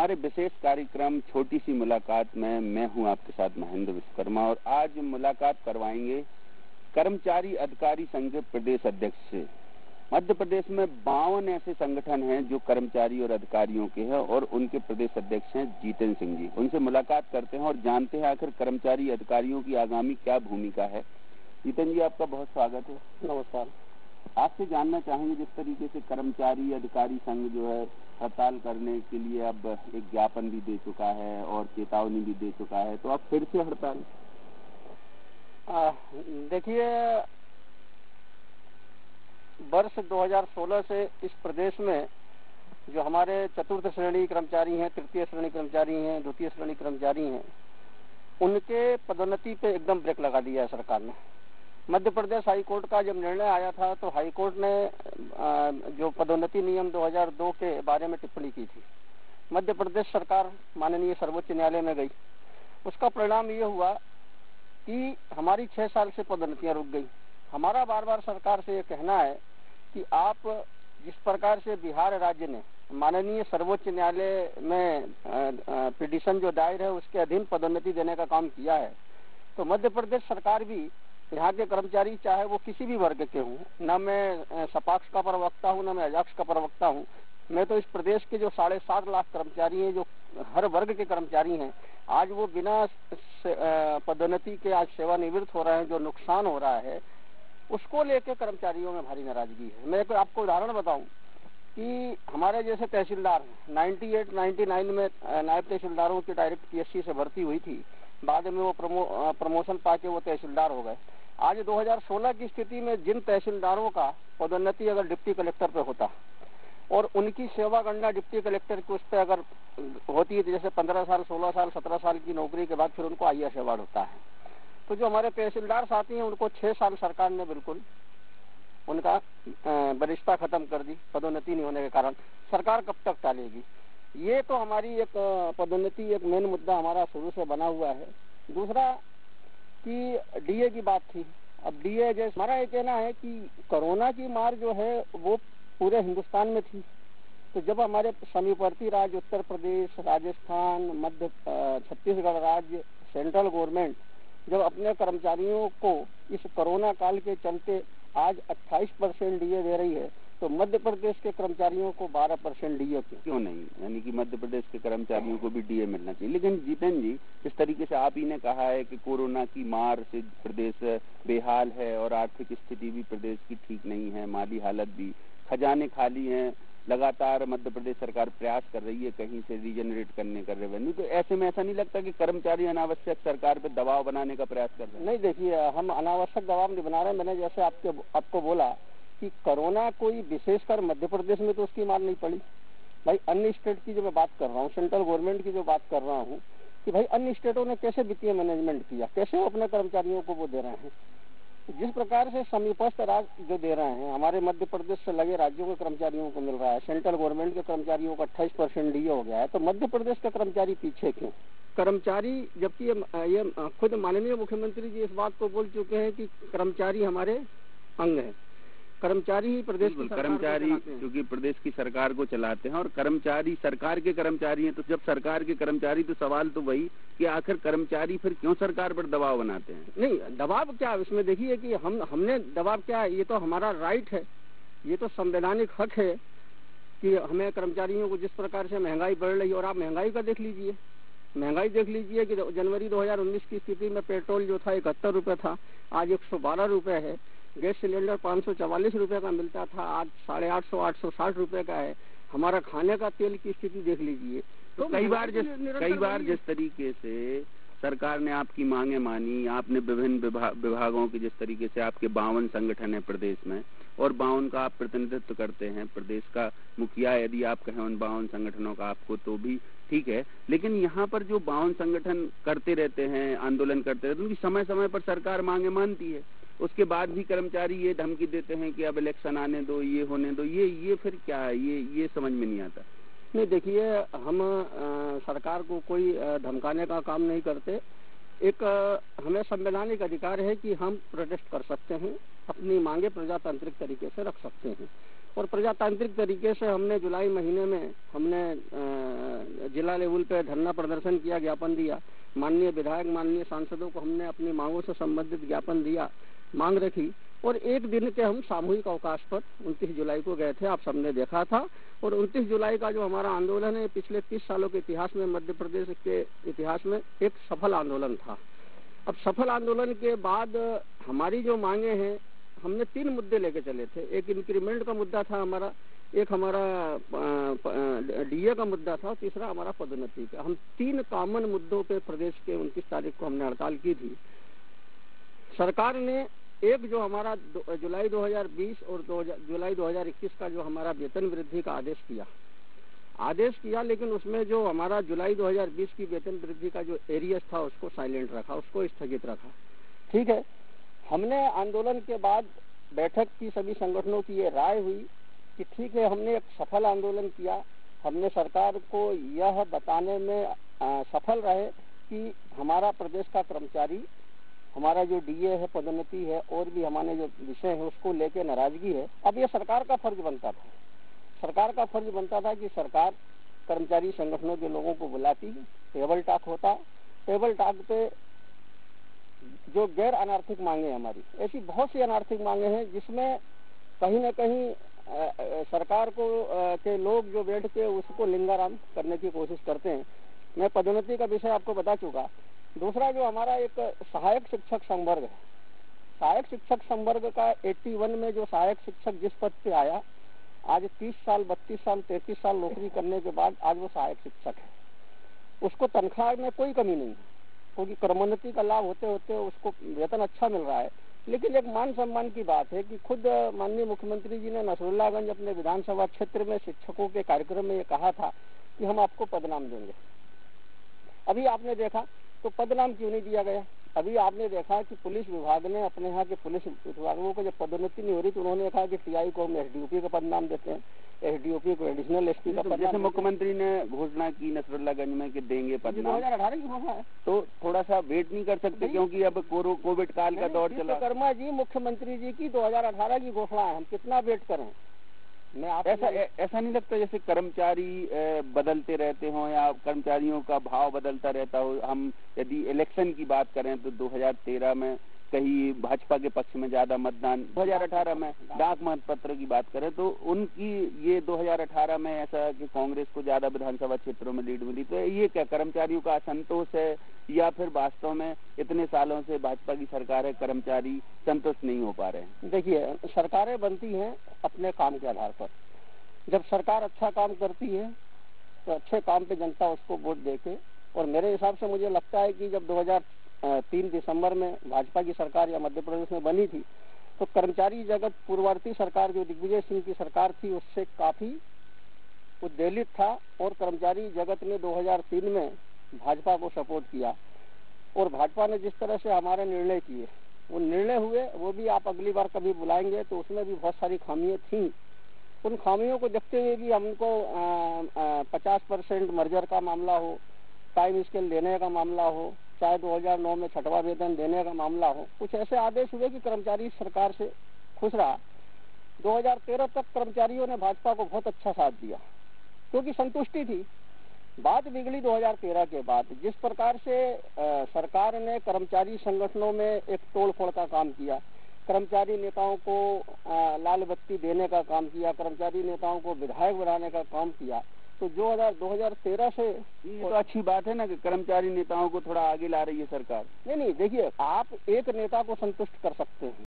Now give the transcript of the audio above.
हमारे विशेष कार्यक्रम छोटी सी मुलाकात में मैं हूं आपके साथ महेंद्र विश्वकर्मा और आज मुलाकात करवाएंगे कर्मचारी अधिकारी संघ प्रदेश अध्यक्ष से। मध्य प्रदेश में 52 ऐसे संगठन हैं जो कर्मचारी और अधिकारियों के हैं और उनके प्रदेश अध्यक्ष हैं जितेंद्र सिंह जी। उनसे मुलाकात करते हैं और जानते हैं आखिर कर्मचारी अधिकारियों की आगामी क्या भूमिका है। जितेंद्र जी, आपका बहुत स्वागत है। नमस्कार। आपसे जानना चाहेंगे, जिस तरीके से कर्मचारी अधिकारी संघ जो है हड़ताल करने के लिए अब एक ज्ञापन भी दे चुका है और चेतावनी भी दे चुका है, तो अब फिर से हड़ताल? देखिए, वर्ष 2016 से इस प्रदेश में जो हमारे चतुर्थ श्रेणी कर्मचारी हैं, तृतीय श्रेणी कर्मचारी हैं, द्वितीय श्रेणी कर्मचारी हैं, उनके पदोन्नति पे एकदम ब्रेक लगा दिया है सरकार ने। मध्य प्रदेश हाई कोर्ट का जब निर्णय आया था तो हाई कोर्ट ने जो पदोन्नति नियम 2002 के बारे में टिप्पणी की थी, मध्य प्रदेश सरकार माननीय सर्वोच्च न्यायालय में गई। उसका परिणाम ये हुआ कि हमारी 6 साल से पदोन्नतियां रुक गई। हमारा बार बार सरकार से ये कहना है कि आप जिस प्रकार से बिहार राज्य ने माननीय सर्वोच्च न्यायालय में पिटीशन जो दायर है उसके अधीन पदोन्नति देने का काम किया है, तो मध्य प्रदेश सरकार भी यहाँ के कर्मचारी चाहे वो किसी भी वर्ग के हों, न मैं सपाक्ष का प्रवक्ता हूँ न मैं अजाक्ष का प्रवक्ता हूँ, मैं तो इस प्रदेश के जो 7.5 लाख कर्मचारी हैं, जो हर वर्ग के कर्मचारी हैं, आज वो बिना पदोन्नति के आज सेवानिवृत्त हो रहे हैं, जो नुकसान हो रहा है उसको लेकर कर्मचारियों में भारी नाराजगी है। मैं आपको उदाहरण बताऊं कि हमारे जैसे तहसीलदार 98-99 में नायब तहसीलदारों की डायरेक्ट पीएससी से भर्ती हुई थी, बाद में वो प्रमोशन पाके वो तहसीलदार हो गए। आज 2016 की स्थिति में जिन तहसीलदारों का पदोन्नति अगर डिप्टी कलेक्टर पे होता और उनकी सेवा गणना डिप्टी कलेक्टर की उस पर अगर होती है, जैसे 15 साल 16 साल 17 साल की नौकरी के बाद फिर उनको आईएएस अवार्ड होता है, तो जो हमारे तहसीलदार साथी हैं उनको 6 साल सरकार ने बिल्कुल उनका वरिष्ठता खत्म कर दी पदोन्नति नहीं होने के कारण। सरकार कब तक टालेगी? ये तो हमारी एक पदोन्नति एक मेन मुद्दा हमारा शुरू से बना हुआ है। दूसरा कि डीए की बात थी। अब डीए जैसे हमारा ये कहना है कि कोरोना की मार जो है वो पूरे हिंदुस्तान में थी, तो जब हमारे समीपवर्ती राज्य उत्तर प्रदेश, राजस्थान, मध्य छत्तीसगढ़ राज्य, सेंट्रल गवर्नमेंट जब अपने कर्मचारियों को इस कोरोना काल के चलते आज 28% डीए दे रही है, तो मध्य प्रदेश के कर्मचारियों को 12% डीए क्यों नहीं? यानी कि मध्य प्रदेश के कर्मचारियों को भी डीए मिलना चाहिए। लेकिन जितेंद्र जी, जिस तरीके से आप ही ने कहा है कि कोरोना की मार से प्रदेश बेहाल है और आर्थिक स्थिति भी प्रदेश की ठीक नहीं है, माली हालत भी, खजाने खाली हैं, लगातार मध्य प्रदेश सरकार प्रयास कर रही है कहीं से रीजनरेट करने का रेवेन्यू, तो ऐसे में ऐसा नहीं लगता कि कर्मचारी अनावश्यक सरकार पे दबाव बनाने का प्रयास कर रहे हैं? नहीं, देखिए, हम अनावश्यक दबाव नहीं बना रहे। मैंने जैसे आपको बोला कि कोरोना कोई विशेषकर मध्य प्रदेश में तो उसकी मार नहीं पड़ी। भाई अन्य स्टेट की जो मैं बात कर रहा हूँ, सेंट्रल गवर्नमेंट की जो बात कर रहा हूँ कि भाई अन्य स्टेटों ने कैसे वित्तीय मैनेजमेंट किया, कैसे वो अपने कर्मचारियों को वो दे रहे हैं। जिस प्रकार से समीपस्थ राज्य जो दे रहे हैं, हमारे मध्य प्रदेश से लगे राज्यों के कर्मचारियों को मिल रहा है, सेंट्रल गवर्नमेंट के कर्मचारियों को 28% डीए हो गया है, तो मध्य प्रदेश के कर्मचारी पीछे क्यों? कर्मचारी, जबकि ये खुद माननीय मुख्यमंत्री जी इस बात को बोल चुके हैं कि कर्मचारी हमारे अंग है, कर्मचारी ही प्रदेश की कर्मचारी क्योंकि प्रदेश की सरकार को चलाते हैं और कर्मचारी सरकार के कर्मचारी हैं, तो जब सरकार के कर्मचारी, तो सवाल तो वही कि आखिर कर्मचारी फिर क्यों सरकार पर दबाव बनाते हैं? नहीं, दबाव क्या इसमें देखिए कि हमने दबाव क्या, ये तो हमारा राइट है, ये तो संवैधानिक हक है कि हमें कर्मचारियों को, जिस प्रकार से महंगाई बढ़ रही है, और आप महंगाई का देख लीजिए, महंगाई देख लीजिए कि जनवरी 2019 की स्थिति में पेट्रोल जो था 71 रुपये था, आज 112 रुपये है। गैस सिलेंडर 544 रुपये का मिलता था, आज 850 860 रुपये का है। हमारा खाने का तेल की स्थिति देख लीजिए। तो कई बार जिस तरीके से सरकार ने आपकी मांगे मानी, आपने विभिन्न विभागों के, जिस तरीके से आपके 52 संगठन है प्रदेश में और 52 का आप प्रतिनिधित्व करते हैं, प्रदेश का मुखिया यदि आप कहें उन 52 संगठनों का आपको, तो भी ठीक है, लेकिन यहाँ पर जो 52 संगठन करते रहते हैं, आंदोलन करते रहते हैं, उनकी समय समय पर सरकार मांगे मानती है, उसके बाद भी कर्मचारी ये धमकी देते हैं कि अब इलेक्शन आने दो, ये होने दो, ये फिर क्या है? ये समझ में नहीं आता। नहीं, देखिए, हम सरकार को कोई धमकाने का काम नहीं करते। एक हमें संवैधानिक अधिकार है कि हम प्रोटेस्ट कर सकते हैं, अपनी मांगे प्रजातांत्रिक तरीके से रख सकते हैं। और प्रजातांत्रिक तरीके से हमने जुलाई महीने में हमने जिला लेवल पे धरना प्रदर्शन किया, ज्ञापन दिया, माननीय विधायक माननीय सांसदों को हमने अपनी मांगों से संबंधित ज्ञापन दिया, मांग रखी, और एक दिन के हम सामूहिक अवकाश पर 29 जुलाई को गए थे, आप सबने देखा था। और 29 जुलाई का जो हमारा आंदोलन है पिछले 30 सालों के इतिहास में, मध्य प्रदेश के इतिहास में एक सफल आंदोलन था। अब सफल आंदोलन के बाद हमारी जो मांगे हैं, हमने 3 मुद्दे लेके चले थे। एक इंक्रीमेंट का मुद्दा था हमारा, एक हमारा डीए का मुद्दा था, और तीसरा हमारा पदोन्नति का। हम 3 कॉमन मुद्दों पे प्रदेश के 29 तारीख को हमने हड़ताल की थी। सरकार ने एक जो हमारा जुलाई 2020 और जुलाई 2021 का जो हमारा वेतन वृद्धि का आदेश किया, लेकिन उसमें जो हमारा जुलाई 2020 की वेतन वृद्धि का जो एरियस था उसको साइलेंट रखा, उसको स्थगित रखा। ठीक है, हमने आंदोलन के बाद बैठक की, सभी संगठनों की ये राय हुई कि ठीक है, हमने एक सफल आंदोलन किया, हमने सरकार को यह बताने में सफल रहे कि हमारा प्रदेश का कर्मचारी, हमारा जो डीए है, पदोन्नति है, और भी हमारे जो विषय है उसको लेके नाराजगी है। अब ये सरकार का फर्ज बनता था, कि सरकार कर्मचारी संगठनों के लोगों को बुलाती, टेबल टॉक होता, टेबल टॉक पे जो गैर अनार्थिक मांगे हमारी, ऐसी बहुत सी अनार्थिक मांगे हैं जिसमें कहीं न कहीं सरकार को के लोग जो बैठ के उसको लिंगाराम करने की कोशिश करते हैं। मैं पदोन्नति का विषय आपको बता चुका। दूसरा जो हमारा एक सहायक शिक्षक संवर्ग है, सहायक शिक्षक संवर्ग का 81 में जो सहायक शिक्षक जिस पद पे आया, आज 30 साल 32 साल 33 साल नौकरी करने के बाद आज वो सहायक शिक्षक है। उसको तनख्वाह में कोई कमी नहीं है, क्योंकि क्रमोन्नति का लाभ होते होते उसको वेतन अच्छा मिल रहा है। लेकिन एक मान सम्मान की बात है कि खुद माननीय मुख्यमंत्री जी ने नसरुल्लागंज अपने विधानसभा क्षेत्र में शिक्षकों के कार्यक्रम में ये कहा था कि हम आपको पदनाम देंगे। अभी आपने देखा तो पदनाम क्यों नहीं दिया गया? अभी आपने देखा कि पुलिस विभाग ने अपने यहाँ के पुलिस विभागों को जब पदोन्नति नहीं हो रही तो उन्होंने कहा कि टीआई को हम एसडीओपी का पदनाम देते हैं, एसडीओपी को एडिशनल एसपी का पदनाम। जैसे मुख्यमंत्री ने घोषणा की नसरुल्लागंज में कि देंगे पदनाम, 2018 की घोषणा है, तो थोड़ा सा वेट नहीं कर सकते? क्योंकि अब कोविड काल का दौर चला। विश्वकर्मा जी मुख्यमंत्री जी की 2018 की घोषणा है, हम कितना वेट करें? मैं ऐसा नहीं लगता जैसे कर्मचारी बदलते रहते हों या कर्मचारियों का भाव बदलता रहता हो? हम यदि इलेक्शन की बात करें तो 2013 में कहीं भाजपा के पक्ष में ज्यादा मतदान, 2018 में डाक मतपत्र की बात करें तो उनकी ये 2018 में ऐसा कि कांग्रेस को ज्यादा विधानसभा क्षेत्रों में लीड मिली। तो ये क्या कर्मचारियों का असंतोष है या फिर वास्तव में इतने सालों से भाजपा की सरकार है, कर्मचारी संतुष्ट नहीं हो पा रहे हैं? देखिए, सरकारें बनती हैं अपने काम के आधार पर। जब सरकार अच्छा काम करती है तो अच्छे काम पे जनता उसको वोट देके, और मेरे हिसाब से मुझे लगता है कि जब 2003 दिसंबर में भाजपा की सरकार या मध्य प्रदेश में बनी थी तो कर्मचारी जगत पूर्ववर्ती सरकार जो दिग्विजय सिंह की सरकार थी उससे काफी उद्वेलित था, और कर्मचारी जगत ने 2003 में भाजपा को सपोर्ट किया। और भाजपा ने जिस तरह से हमारे निर्णय किए, वो निर्णय हुए, वो भी आप अगली बार कभी बुलाएंगे तो उसमें भी बहुत सारी खामियां थी। उन खामियों को देखते हुए भी हमको 50% मर्जर का मामला हो, टाइम स्केल देने का मामला हो, चाहे 2009 में 6वां वेतन देने का मामला हो, कुछ ऐसे आदेश हुए कि कर्मचारी सरकार से खुश रहा। 2013 तक कर्मचारियों ने भाजपा को बहुत अच्छा साथ दिया क्योंकि संतुष्टि थी। बात बिगड़ी 2013 के बाद। जिस प्रकार से सरकार ने कर्मचारी संगठनों में एक तोड़ फोड़ का काम किया, कर्मचारी नेताओं को लाल बत्ती देने का काम किया, कर्मचारी नेताओं को विधायक बनाने का काम किया, तो 2013 से ये तो अच्छी बात है ना कि कर्मचारी नेताओं को थोड़ा आगे ला रही है सरकार। नहीं, देखिए, आप एक नेता को संतुष्ट कर सकते हैं,